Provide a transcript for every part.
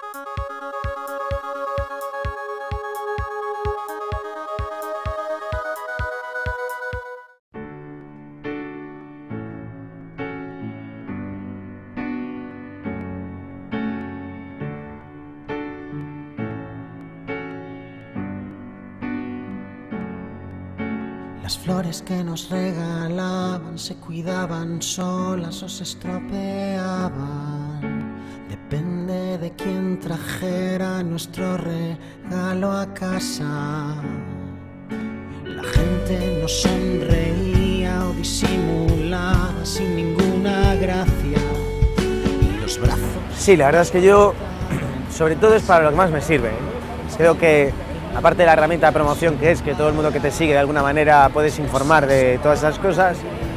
Las flores que nos regalaban se cuidaban solas o se estropeaban. Depende de quién trajera nuestro regalo a casa. La gente nos sonreía o disimulaba sin ninguna gracia. Y los brazos... Sí, la verdad es que yo, sobre todo es para lo que más me sirve. Creo que aparte de la herramienta de promoción que es que todo el mundo que te sigue de alguna manera puedes informar de todas esas cosas,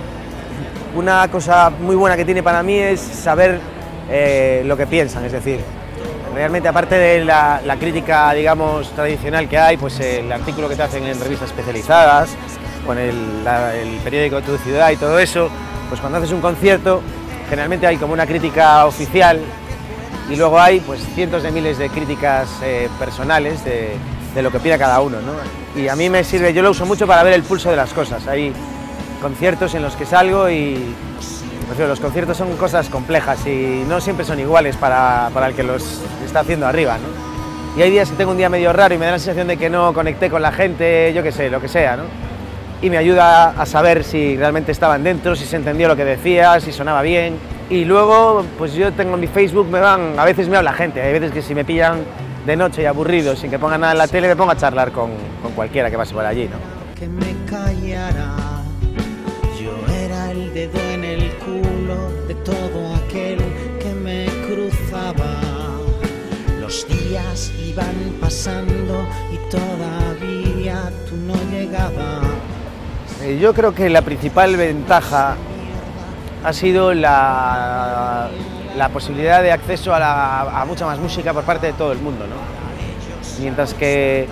una cosa muy buena que tiene para mí es saber lo que piensan, es decir, realmente aparte de la crítica, digamos, tradicional que hay, pues el artículo que te hacen en revistas especializadas, con el periódico de tu ciudad y todo eso, pues cuando haces un concierto generalmente hay como una crítica oficial y luego hay pues cientos de miles de críticas personales de lo que opina cada uno, ¿no? Y a mí me sirve, yo lo uso mucho para ver el pulso de las cosas. Hay conciertos en los que salgo y los conciertos son cosas complejas y no siempre son iguales para el que los está haciendo arriba, ¿no? Y hay días que tengo un día medio raro y me da la sensación de que no conecté con la gente, yo qué sé, lo que sea, ¿no? Y me ayuda a saber si realmente estaban dentro, si se entendió lo que decía, si sonaba bien. Y luego, pues yo tengo en mi Facebook, a veces me habla gente, hay veces que si me pillan de noche y aburrido, sin que ponga nada en la tele, me pongo a charlar con cualquiera que pase por allí, ¿no? Que me callara, yo era el dedo en el culo de todo aquel que me cruzaba. Los días iban pasando y todavía tú no llegabas. Yo creo que la principal ventaja ha sido la posibilidad de acceso a mucha más música por parte de todo el mundo, ¿no? Mientras que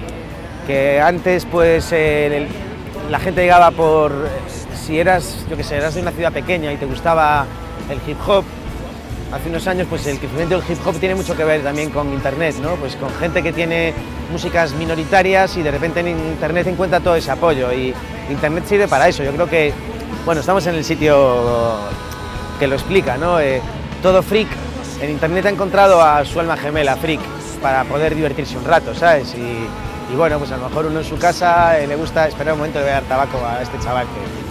antes pues la gente llegaba por, si eras, yo qué sé, eras de una ciudad pequeña y te gustaba el hip hop, hace unos años pues el crecimiento del hip hop tiene mucho que ver también con internet, ¿no? Pues con gente que tiene músicas minoritarias y de repente en internet encuentra todo ese apoyo y internet sirve para eso. Yo creo que, bueno, estamos en el sitio que lo explica, ¿no? Todo freak en internet ha encontrado a su alma gemela, freak, para poder divertirse un rato, ¿sabes? Y bueno, pues a lo mejor uno en su casa le gusta esperar un momento de dar tabaco a este chaval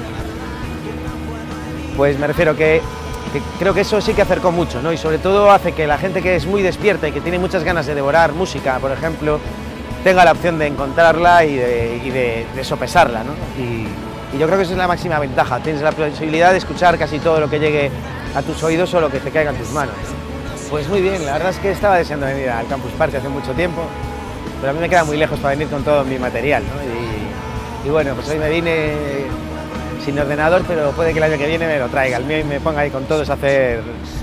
pues me refiero que creo que eso sí que acercó mucho, ¿no? Y sobre todo hace que la gente que es muy despierta y que tiene muchas ganas de devorar música, por ejemplo, tenga la opción de encontrarla y de sopesarla, ¿no? Y yo creo que esa es la máxima ventaja, tienes la posibilidad de escuchar casi todo lo que llegue a tus oídos o lo que te caiga en tus manos. Pues muy bien, la verdad es que estaba deseando venir al Campus Party hace mucho tiempo, pero a mí me queda muy lejos para venir con todo mi material, ¿no? Y bueno, pues hoy me vine sin ordenador, pero puede que el año que viene me lo traiga el mío y me ponga ahí con todos a hacer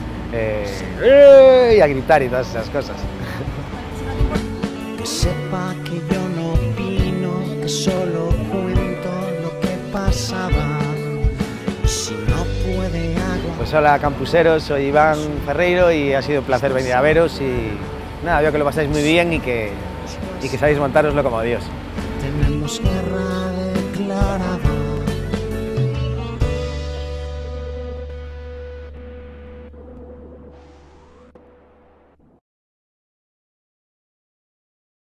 y a gritar y todas esas cosas. Que sepa que yo no opino, que solo cuento lo que pasaba. Si no puede algo... Pues hola campuseros, soy Iván Ferreiro y ha sido un placer venir a veros y nada, veo que lo pasáis muy bien y que sabéis montároslo como Dios. Tenemos guerra declarada.